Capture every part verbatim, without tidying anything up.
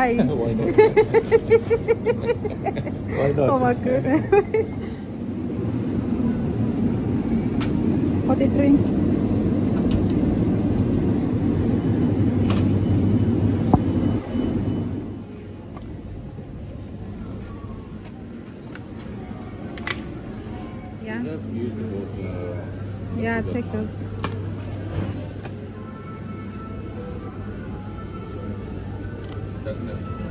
Why? Why not? Why not? Oh my goodness. forty-three. Yeah. I've used the boat. Uh, Yeah, take those. doesn't have to.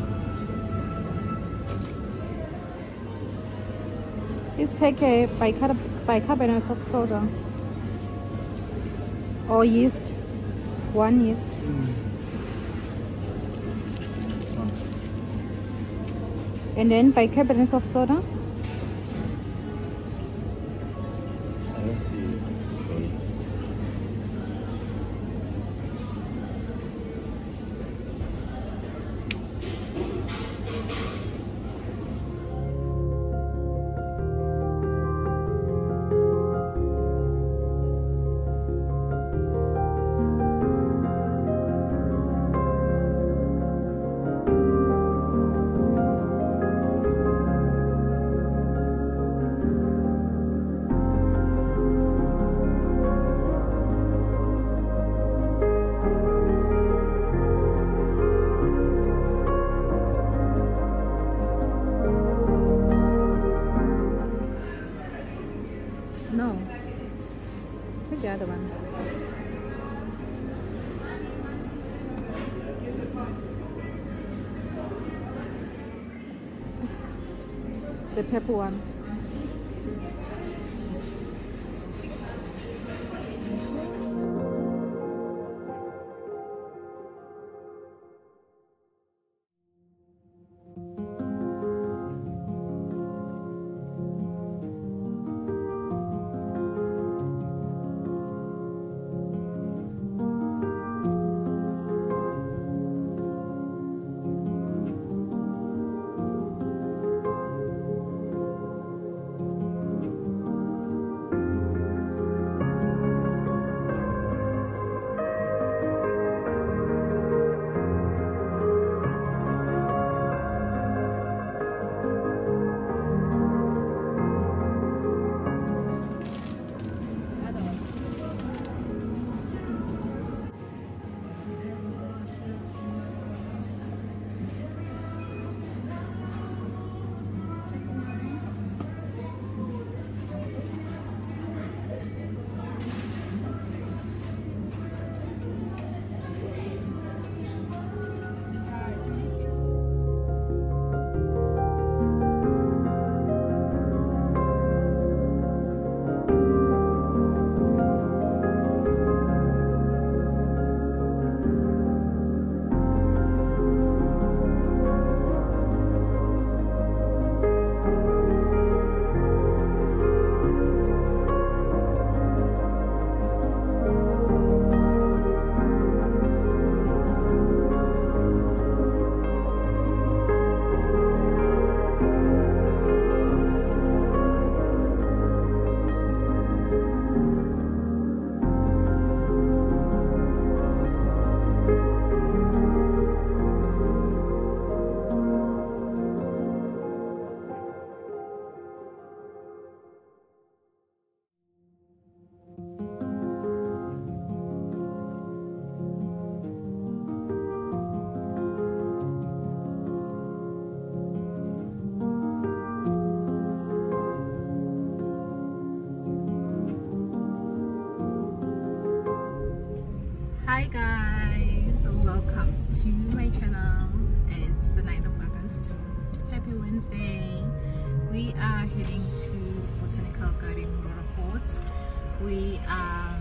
Please take a bicarb bicarbonate of soda or yeast. One yeast. Mm. And then bicarbonate of soda. I don't see. Sorry. No. Take the other one. The purple one. Hi guys, welcome to my channel. It's the ninth of August. Happy Wednesday. We are heading to Botanical Garden Waterfalls. We are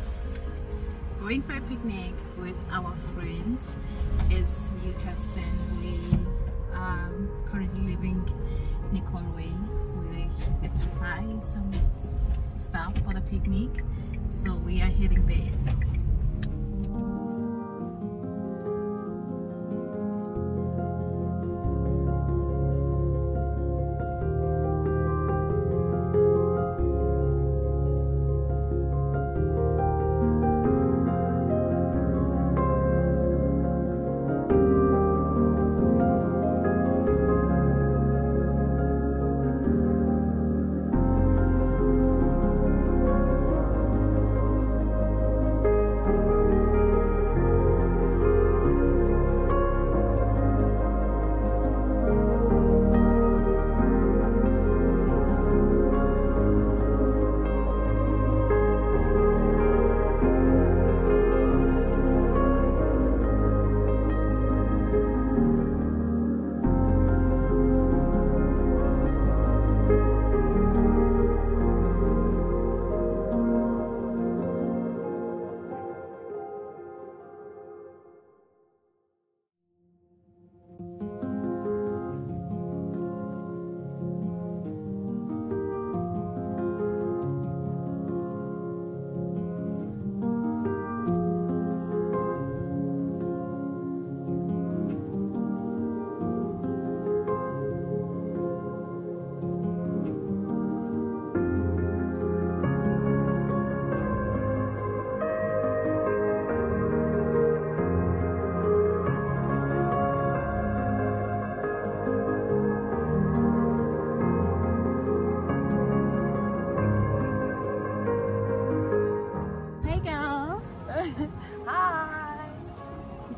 going for a picnic with our friends. As you have seen, we are currently living Nicolway. We had to buy some stuff for the picnic, so we are heading there.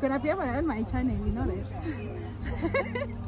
gonna be on my channel, you know that.